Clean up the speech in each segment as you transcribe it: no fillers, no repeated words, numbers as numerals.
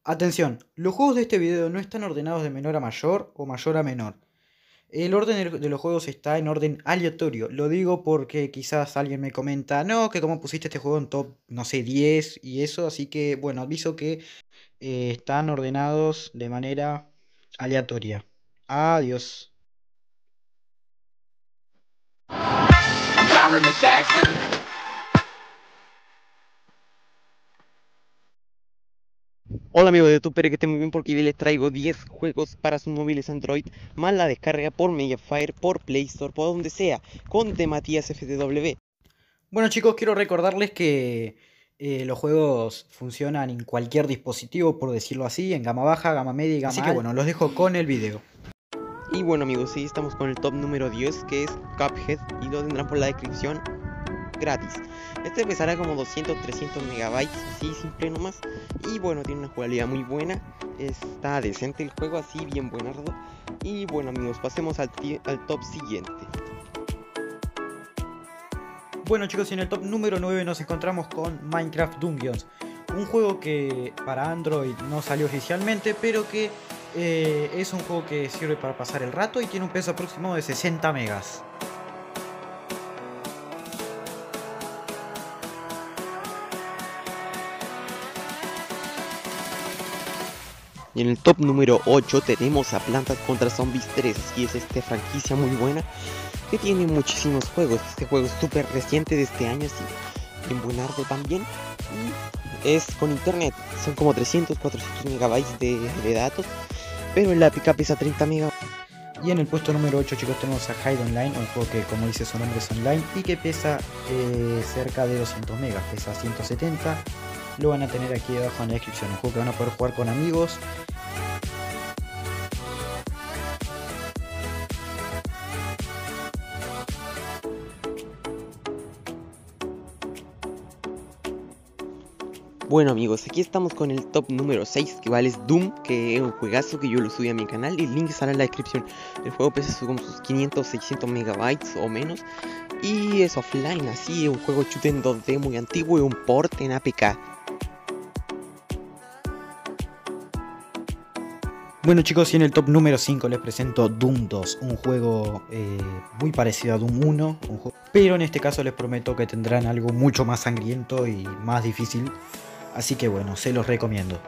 Atención, los juegos de este video no están ordenados de menor a mayor o mayor a menor. El orden de los juegos está en orden aleatorio. Lo digo porque quizás alguien me comenta, no, que cómo pusiste este juego en top, no sé, 10 y eso. Así que, bueno, aviso que están ordenados de manera aleatoria. Adiós. Hola amigos de YouTube, espero que estén muy bien porque hoy les traigo 10 juegos para sus móviles Android, más la descarga por Mediafire, por Play Store, por donde sea, con The Matías FTW. Bueno chicos, quiero recordarles que los juegos funcionan en cualquier dispositivo, por decirlo así, en gama baja, gama media y gama alta. Así que bueno, los dejo con el video. Y bueno amigos, sí, estamos con el top número 10, que es Cuphead, y lo tendrán por la descripción gratis. Este pesará como 200-300 megabytes, así simple nomás. Y bueno, tiene una jugabilidad muy buena, está decente el juego, así bien buenardo. Y bueno amigos, pasemos al top siguiente. Bueno chicos, y en el top número 9 nos encontramos con Minecraft Dungeons. Un juego que para Android no salió oficialmente, pero que es un juego que sirve para pasar el rato y tiene un peso aproximado de 60 megas. Y en el top número 8 tenemos a Plantas contra Zombies 3, así es esta franquicia muy buena que tiene muchísimos juegos. Este juego es súper reciente de este año, así bien buenardo también, y es con internet, son como 300-400 megabytes de datos, pero en la APK pesa 30 megabytes. Y en el puesto número 8 chicos tenemos a Hide Online, un juego que como dice su nombre es online y que pesa cerca de 200 megas, pesa 170. Lo van a tener aquí abajo en la descripción, un juego que van a poder jugar con amigos. Bueno amigos, aquí estamos con el top número 6, que vale es Doom, que es un juegazo que yo lo subí a mi canal y el link estará en la descripción. El juego pesa como sus 500-600 megabytes o menos y es offline, así es un juego chute en 2D muy antiguo y un port en APK. Bueno chicos, y en el top número 5 les presento Doom 2, un juego muy parecido a Doom 1, pero en este caso les prometo que tendrán algo mucho más sangriento y más difícil, así que bueno, se los recomiendo.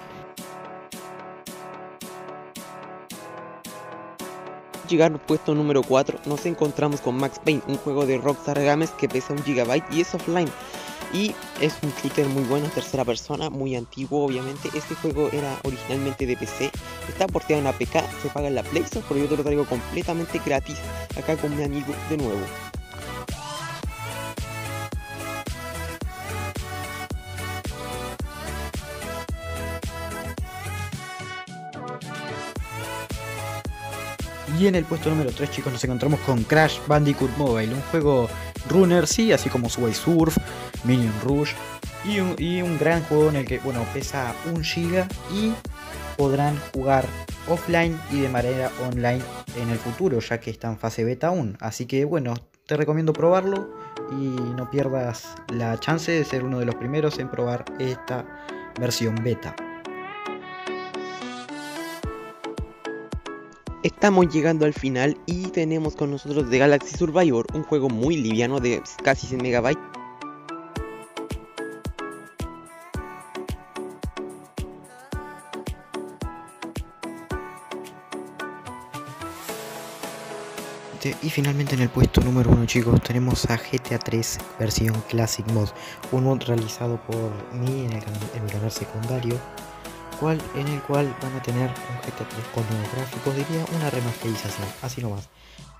Llegar al puesto número 4 nos encontramos con Max Payne, un juego de Rockstar Games que pesa 1 GB y es offline. Y es un shooter muy bueno, tercera persona, muy antiguo obviamente. Este juego era originalmente de PC, está porteado en APK, se paga en la Play Store, pero yo te lo traigo completamente gratis acá con mi amigo de nuevo. Y en el puesto número 3 chicos nos encontramos con Crash Bandicoot Mobile, un juego runner, sí, así como Subway Surf, Minion Rush y un gran juego en el que, bueno, pesa 1 GB y podrán jugar offline y de manera online en el futuro, ya que está en fase beta aún. Así que bueno, te recomiendo probarlo y no pierdas la chance de ser uno de los primeros en probar esta versión beta. Estamos llegando al final y tenemos con nosotros The Galaxy Survivor, un juego muy liviano de casi 100 MB. Y finalmente en el puesto número 1 chicos tenemos a GTA 3 versión Classic Mod, un mod realizado por mí en mi canal secundario, en el cual van a tener un GTA 3 con nuevos gráficos, diría una remasterización, así nomás.